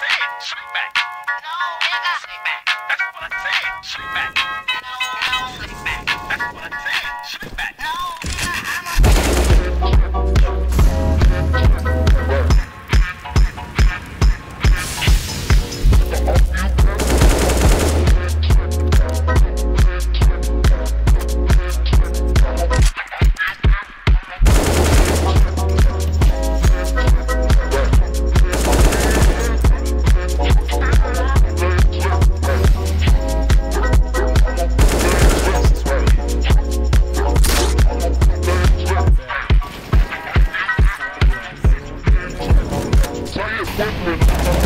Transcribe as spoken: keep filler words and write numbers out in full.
said. Slickback. No, nigga. Slickback. That's what I said. Slickback. No, no, slickback. That's what I said. Slickback. No, nigga, I'm a... Definitely.